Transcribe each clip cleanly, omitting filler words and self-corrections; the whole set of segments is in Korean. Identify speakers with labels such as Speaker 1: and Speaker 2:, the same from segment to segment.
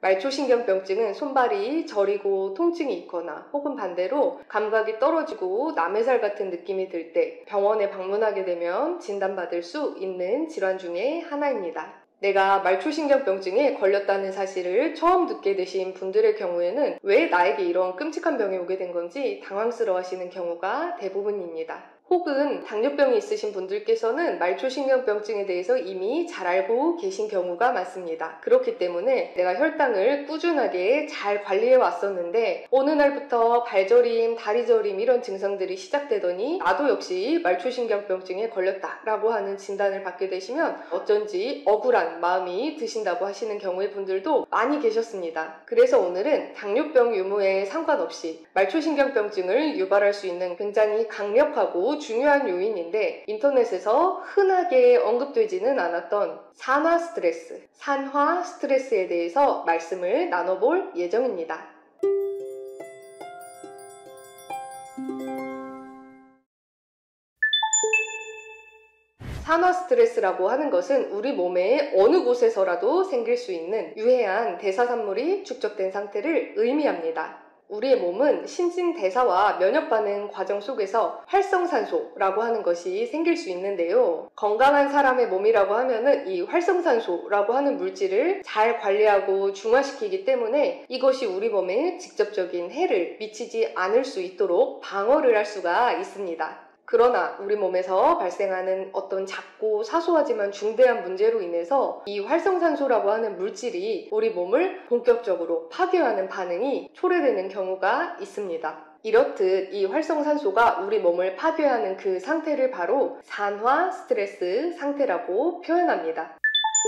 Speaker 1: 말초신경병증은 손발이 저리고 통증이 있거나 혹은 반대로 감각이 떨어지고 남의 살 같은 느낌이 들 때 병원에 방문하게 되면 진단받을 수 있는 질환 중에 하나입니다. 내가 말초신경병증에 걸렸다는 사실을 처음 듣게 되신 분들의 경우에는 왜 나에게 이런 끔찍한 병이 오게 된 건지 당황스러워 하시는 경우가 대부분입니다. 혹은 당뇨병이 있으신 분들께서는 말초신경병증에 대해서 이미 잘 알고 계신 경우가 많습니다. 그렇기 때문에 내가 혈당을 꾸준하게 잘 관리해 왔었는데 어느 날부터 발저림, 다리저림 이런 증상들이 시작되더니 나도 역시 말초신경병증에 걸렸다라고 하는 진단을 받게 되시면 어쩐지 억울한 마음이 드신다고 하시는 경우의 분들도 많이 계셨습니다. 그래서 오늘은 당뇨병 유무에 상관없이 말초신경병증을 유발할 수 있는 굉장히 강력하고 중요한 요인인데 인터넷에서 흔하게 언급되지는 않았던 산화 스트레스에 대해서 말씀을 나눠볼 예정입니다. 산화 스트레스라고 하는 것은 우리 몸의 어느 곳에서라도 생길 수 있는 유해한 대사산물이 축적된 상태를 의미합니다. 우리의 몸은 신진대사와 면역반응 과정 속에서 활성산소라고 하는 것이 생길 수 있는데요. 건강한 사람의 몸이라고 하면은 이 활성산소라고 하는 물질을 잘 관리하고 중화시키기 때문에 이것이 우리 몸에 직접적인 해를 미치지 않을 수 있도록 방어를 할 수가 있습니다. 그러나 우리 몸에서 발생하는 어떤 작고 사소하지만 중대한 문제로 인해서 이 활성산소라고 하는 물질이 우리 몸을 본격적으로 파괴하는 반응이 초래되는 경우가 있습니다. 이렇듯 이 활성산소가 우리 몸을 파괴하는 그 상태를 바로 산화 스트레스 상태라고 표현합니다.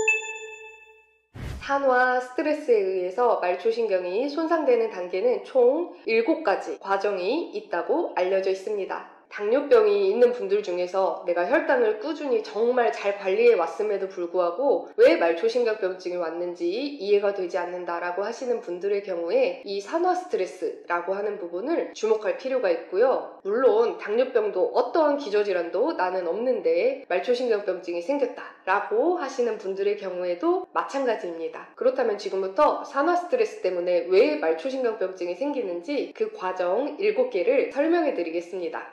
Speaker 1: 산화 스트레스에 의해서 말초신경이 손상되는 단계는 총 7가지 과정이 있다고 알려져 있습니다. 당뇨병이 있는 분들 중에서 내가 혈당을 꾸준히 정말 잘 관리해 왔음에도 불구하고 왜 말초신경병증이 왔는지 이해가 되지 않는다라고 하시는 분들의 경우에 이 산화 스트레스라고 하는 부분을 주목할 필요가 있고요. 물론 당뇨병도 어떠한 기저질환도 나는 없는데 말초신경병증이 생겼다라고 하시는 분들의 경우에도 마찬가지입니다. 그렇다면 지금부터 산화 스트레스 때문에 왜 말초신경병증이 생기는지 그 과정 7개를 설명해 드리겠습니다.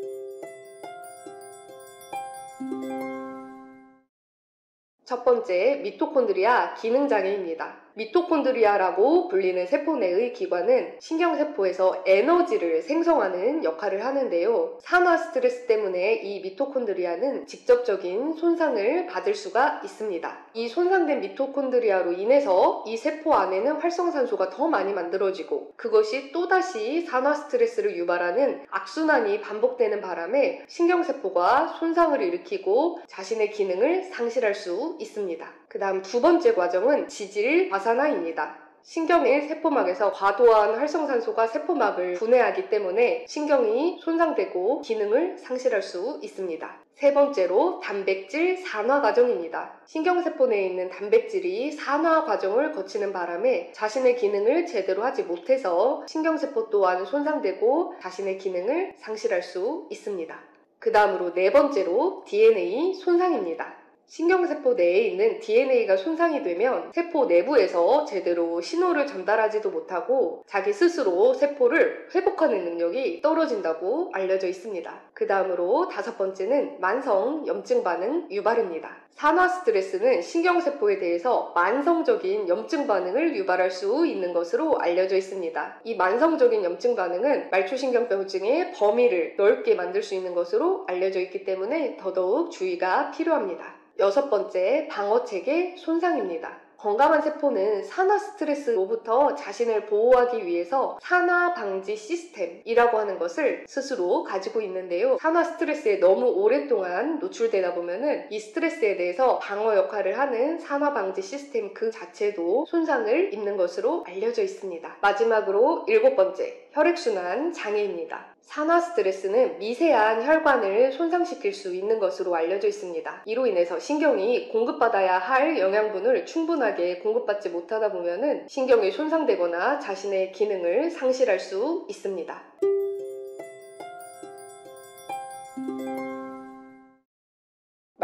Speaker 1: 첫 번째, 미토콘드리아 기능장애입니다. 미토콘드리아라고 불리는 세포 내의 기관은 신경세포에서 에너지를 생성하는 역할을 하는데요. 산화 스트레스 때문에 이 미토콘드리아는 직접적인 손상을 받을 수가 있습니다. 이 손상된 미토콘드리아로 인해서 이 세포 안에는 활성산소가 더 많이 만들어지고 그것이 또다시 산화 스트레스를 유발하는 악순환이 반복되는 바람에 신경세포가 손상을 일으키고 자신의 기능을 상실할 수 있습니다. 그 다음 두 번째 과정은 지질 과산화입니다. 신경의 세포막에서 과도한 활성산소가 세포막을 분해하기 때문에 신경이 손상되고 기능을 상실할 수 있습니다. 세 번째로 단백질 산화 과정입니다. 신경세포 내에 있는 단백질이 산화 과정을 거치는 바람에 자신의 기능을 제대로 하지 못해서 신경세포 또한 손상되고 자신의 기능을 상실할 수 있습니다. 그 다음으로 네 번째로 DNA 손상입니다. 신경세포 내에 있는 DNA가 손상이 되면 세포 내부에서 제대로 신호를 전달하지도 못하고 자기 스스로 세포를 회복하는 능력이 떨어진다고 알려져 있습니다. 그 다음으로 다섯 번째는 만성 염증 반응 유발입니다. 산화 스트레스는 신경세포에 대해서 만성적인 염증 반응을 유발할 수 있는 것으로 알려져 있습니다. 이 만성적인 염증 반응은 말초신경병증의 범위를 넓게 만들 수 있는 것으로 알려져 있기 때문에 더더욱 주의가 필요합니다. 여섯 번째, 방어체계 손상입니다. 건강한 세포는 산화 스트레스로부터 자신을 보호하기 위해서 산화 방지 시스템이라고 하는 것을 스스로 가지고 있는데요. 산화 스트레스에 너무 오랫동안 노출되다 보면은 이 스트레스에 대해서 방어 역할을 하는 산화 방지 시스템 그 자체도 손상을 입는 것으로 알려져 있습니다. 마지막으로 일곱 번째, 혈액순환 장애입니다. 산화 스트레스는 미세한 혈관을 손상시킬 수 있는 것으로 알려져 있습니다. 이로 인해서 신경이 공급받아야 할 영양분을 충분하게 공급받지 못하다 보면은 신경이 손상되거나 자신의 기능을 상실할 수 있습니다.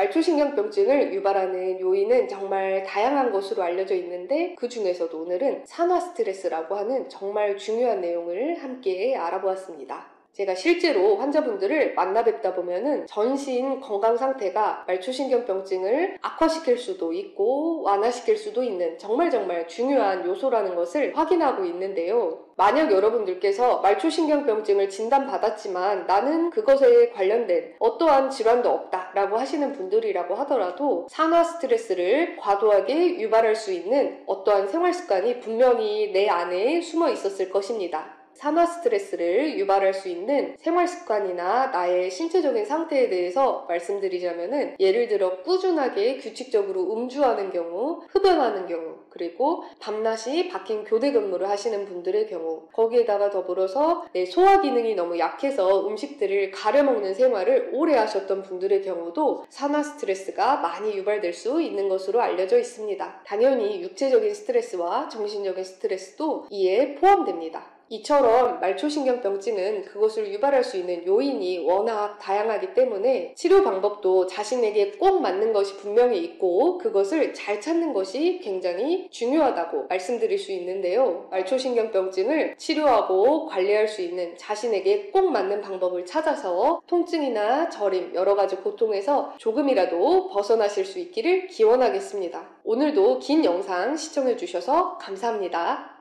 Speaker 1: 말초신경병증을 유발하는 요인은 정말 다양한 것으로 알려져 있는데 그 중에서도 오늘은 산화 스트레스라고 하는 정말 중요한 내용을 함께 알아보았습니다. 제가 실제로 환자분들을 만나 뵙다 보면은 전신 건강 상태가 말초신경병증을 악화시킬 수도 있고 완화시킬 수도 있는 정말 중요한 요소라는 것을 확인하고 있는데요. 만약 여러분들께서 말초신경병증을 진단받았지만 나는 그것에 관련된 어떠한 질환도 없다 라고 하시는 분들이라고 하더라도 산화 스트레스를 과도하게 유발할 수 있는 어떠한 생활습관이 분명히 내 안에 숨어 있었을 것입니다. 산화 스트레스를 유발할 수 있는 생활 습관이나 나의 신체적인 상태에 대해서 말씀드리자면은 예를 들어 꾸준하게 규칙적으로 음주하는 경우, 흡연하는 경우, 그리고 밤낮이 바뀐 교대 근무를 하시는 분들의 경우, 거기에다가 더불어서 내 소화 기능이 너무 약해서 음식들을 가려 먹는 생활을 오래 하셨던 분들의 경우도 산화 스트레스가 많이 유발될 수 있는 것으로 알려져 있습니다. 당연히 육체적인 스트레스와 정신적인 스트레스도 이에 포함됩니다. 이처럼 말초신경병증은 그것을 유발할 수 있는 요인이 워낙 다양하기 때문에 치료 방법도 자신에게 꼭 맞는 것이 분명히 있고 그것을 잘 찾는 것이 굉장히 중요하다고 말씀드릴 수 있는데요. 말초신경병증을 치료하고 관리할 수 있는 자신에게 꼭 맞는 방법을 찾아서 통증이나 저림, 여러 가지 고통에서 조금이라도 벗어나실 수 있기를 기원하겠습니다. 오늘도 긴 영상 시청해 주셔서 감사합니다.